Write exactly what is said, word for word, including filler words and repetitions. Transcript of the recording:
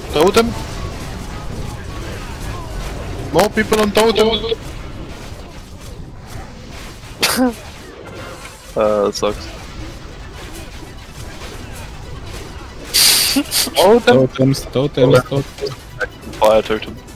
Totem. More people on totem. uh, that sucks. Totem. Totems, totems, totems. Fire totem.